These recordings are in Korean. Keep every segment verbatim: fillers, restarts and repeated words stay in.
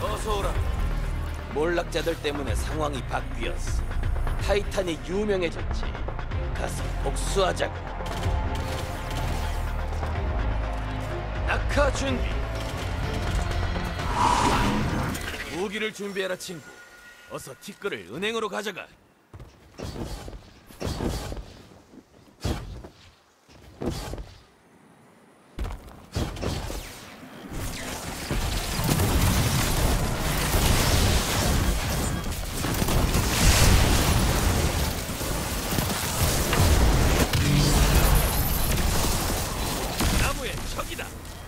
어서 오라. 몰락자들 때문에 상황이 바뀌었어. 타이탄이 유명해졌지. 가서 복수하자고. 낙하 준비. 무기를 준비해라, 친구. 어서 티끌을 은행으로 가져가. 나무에 적이다.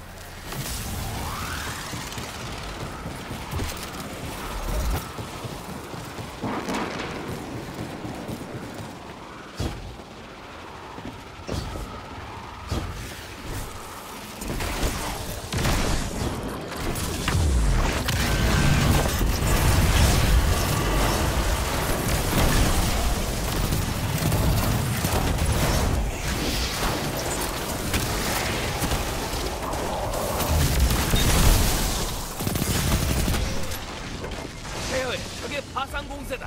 페어의 적의 파상 공세다.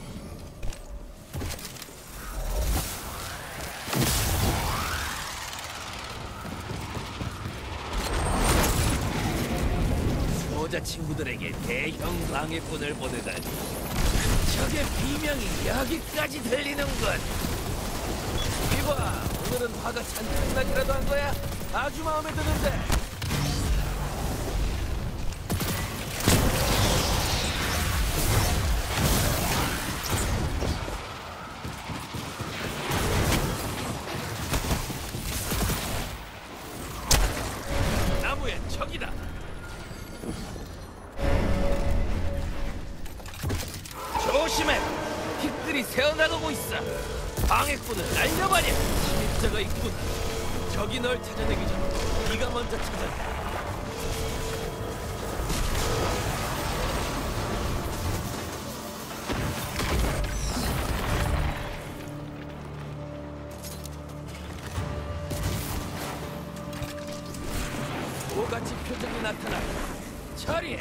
수호자 친구들에게 대형 방해꾼을 보내다니. 적의 비명이 여기까지 들리는군. 이봐, 오늘은 화가 잔뜩 나기라도 한 거야? 아주 마음에 드는데. 나무에 적이다. 조심해. 티끌이 새어나가고 있어. 방해꾼을 날려버려. 침입자가 있군. 적이 널 찾아내기 전 네가 먼저 찾아내. 오같이 표적이 나타나. 처리해.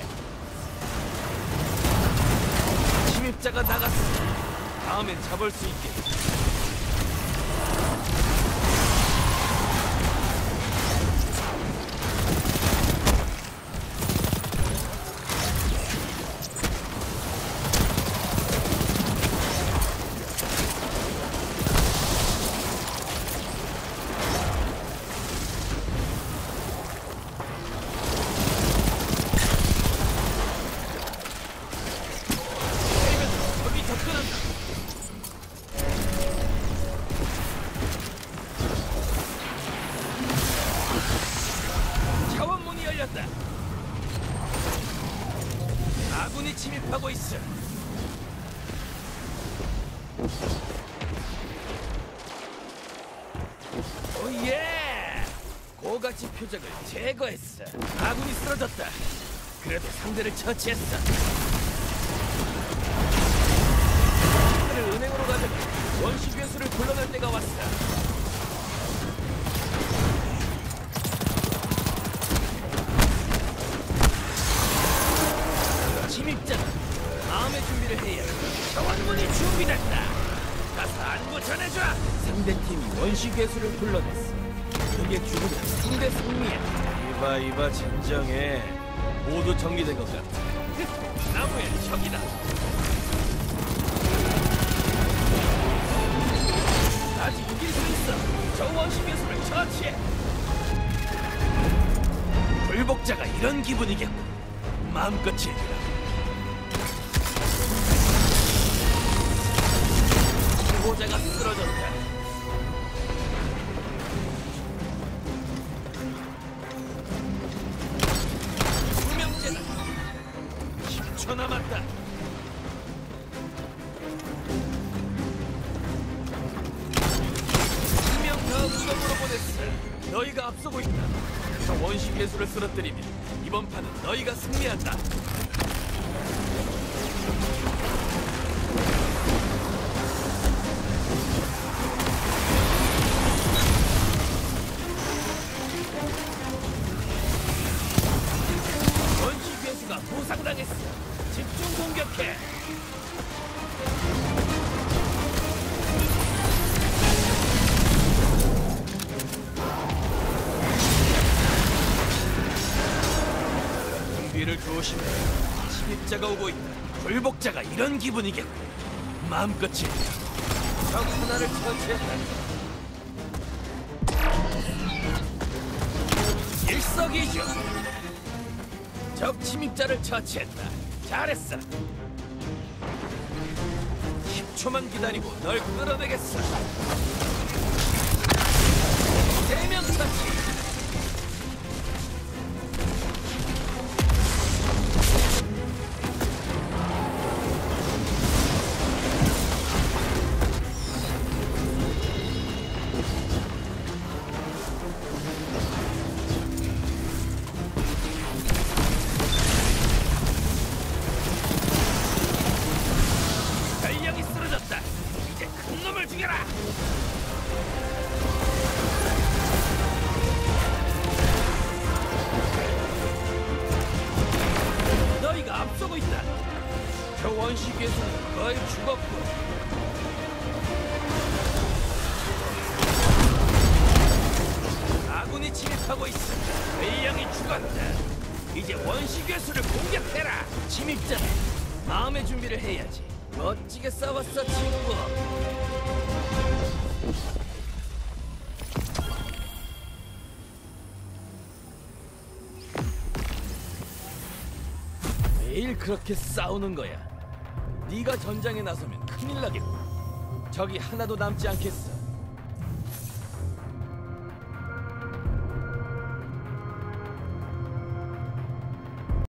침입자가 나갔어. 다음엔 잡을 수 있게. 차원문이 열렸다. 아군이 침입하고 있어. 오예! 고가치 표적을 제거했어. 아군이 쓰러졌다. 그래도 상대를 처치했어. 그를 은행으로 가져가 원시 괴수를 불러낼 때가 왔어. 침입자는 다음의 준비를 해야 해. 차원문이 준비됐다. 가서 안부 전해줘. 상대팀이 원시 괴수를 불러냈어. 그게 죽으면 상대 승리야. 이봐 이봐 진정해. 모두 정리된 것 같아. 나무에 적이다. 아직 이길 수 있어. 저 원시 괴수를 처치해. 불복자가 이런 기분이겠군. 마음껏 즐기라. 수호자가 쓰러졌다. 투명제다. 십 초 남았다. 두 명 더 구덩으로 보냈어. 너희가 앞서고 있다. 저 원시 괴수를 쓰러뜨리면 이번 판은 너희가 승리한다. 원시 괴수가 부상당했어. 집중 공격해. 준비를 조심해. 침입자가 오고 있다. 굴복자가 이런 기분이겠고. 마음껏 즐겨. 적 하나를 처치했다. 일석이조. 적 침입자를 처치했다. 잘했어. 십 초만 기다리고 널 끌어내겠어. 세 명 처치. 전력이 쓰러졌다. 이제 큰 놈을 죽여라. 너희가 앞서고 있다. 저 원시 괴수는 거의 죽었고. 아군이 침입하고 있어. 벨령이 죽었다. 이제 원시 괴수를 공격해라. 침입자네. 마음의 준비를 해야지. 멋지게 싸웠어, 친구. 매일 그렇게 싸우는 거야. 네가 전장에 나서면 큰일 나겠고. 적이 하나도 남지 않겠어.